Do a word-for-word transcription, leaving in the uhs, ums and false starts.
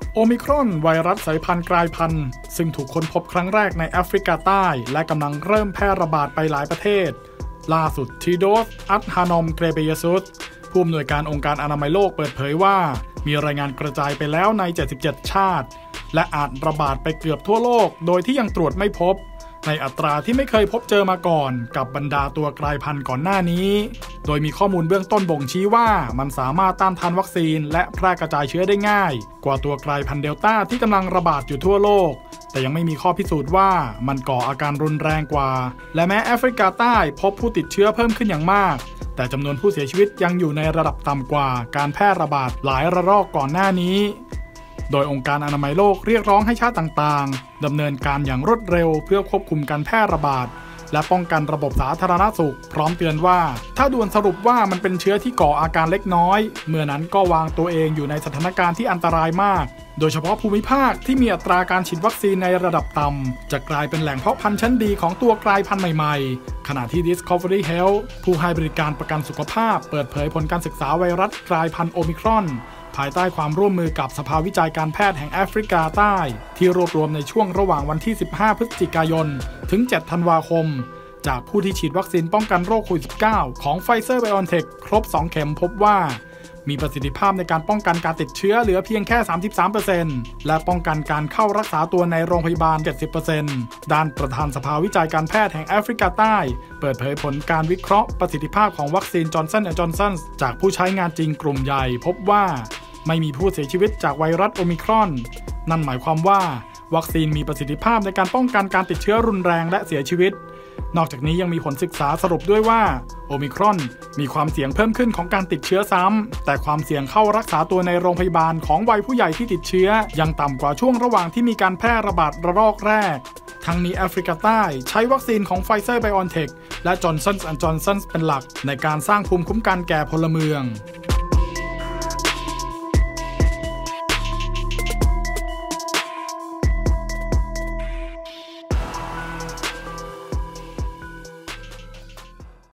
โอมิครอนไวรัสสายพันธุ์กลายพันธุ์ซึ่งถูกค้นพบครั้งแรกในแอฟริกาใต้และกำลังเริ่มแพร่ระบาดไปหลายประเทศล่าสุดทีโดส อัตฮานอม เกรเบเยซุสผู้อำนวยการองค์การอนามัยโลกเปิดเผยว่ามีรายงานกระจายไปแล้วในเจ็ดสิบเจ็ดชาติและอาจระบาดไปเกือบทั่วโลกโดยที่ยังตรวจไม่พบในอัตราที่ไม่เคยพบเจอมาก่อนกับบรรดาตัวกลายพันธุ์ก่อนหน้านี้โดยมีข้อมูลเบื้องต้นบ่งชี้ว่ามันสามารถต้านทานวัคซีนและแพร่กระจายเชื้อได้ง่ายกว่าตัวกลายพันธุ์เดลต้าที่กำลังระบาดอยู่ทั่วโลกแต่ยังไม่มีข้อพิสูจน์ว่ามันก่ออาการรุนแรงกว่าและแม้แอฟริกาใต้พบผู้ติดเชื้อเพิ่มขึ้นอย่างมากแต่จำนวนผู้เสียชีวิตยังอยู่ในระดับต่ำกว่าการแพร่ระบาดหลายระลอกก่อนหน้านี้โดยองค์การอนามัยโลกเรียกร้องให้ชาติต่างๆดำเนินการอย่างรวดเร็วเพื่อควบคุมการแพร่ระบาดและป้องกันระบบสาธารณสุขพร้อมเตือนว่าถ้าด่วนสรุปว่ามันเป็นเชื้อที่ก่ออาการเล็กน้อยเมื่อนั้นก็วางตัวเองอยู่ในสถานการณ์ที่อันตรายมากโดยเฉพาะภูมิภาคที่มีอัตราการฉีดวัคซีนในระดับต่ำจะกลายเป็นแหล่งเพาะพันธุ์ชั้นดีของตัวกลายพันธุ์ใหม่ๆขณะที่ Discovery Health ผู้ให้บริการประกันสุขภาพเปิดเผยผลการศึกษาไวรัสกลายพันธุ์โอมิครอนภายใต้ความร่วมมือกับสภาวิจัยการแพทย์แห่งแอฟริกาใต้ที่รวบรวมในช่วงระหว่างวันที่สิบห้าพฤศจิกายนถึงเจ็ดธันวาคมจากผู้ที่ฉีดวัคซีนป้องกันโรคโควิด สิบเก้า ของ Pfizer-BioNTech ครบสองเข็มพบว่ามีประสิทธิภาพในการป้องกันการติดเชื้อเหลือเพียงแค่ สามสิบสามเปอร์เซ็นต์ และป้องกันการเข้ารักษาตัวในโรงพยาบาล เจ็ดสิบเปอร์เซ็นต์ ด้านประธานสภาวิจัยการแพทย์แห่งแอฟริกาใต้เปิดเผยผลการวิเคราะห์ประสิทธิภาพของวัคซีน Johnson แอนด์ Johnson จากผู้ใช้งานจริงกลุ่มใหญ่พบว่าไม่มีผู้เสียชีวิตจากไวรัสโอมิครอนนั่นหมายความว่าวัคซีนมีประสิทธิภาพในการป้องกันการติดเชื้อรุนแรงและเสียชีวิตนอกจากนี้ยังมีผลศึกษาสรุปด้วยว่าโอมิครอนมีความเสี่ยงเพิ่มขึ้นของการติดเชื้อซ้ำแต่ความเสี่ยงเข้ารักษาตัวในโรงพยาบาลของวัยผู้ใหญ่ที่ติดเชื้อยังต่ำกว่าช่วงระหว่างที่มีการแพร่ระบาดระลอกแรกทั้งนี้แอฟริกาใต้ใช้วัคซีนของ Pfizer-BioNTech และ Johnson แอนด์ Johnson เป็นหลักในการสร้างภูมิคุ้มกันแก่พลเมือง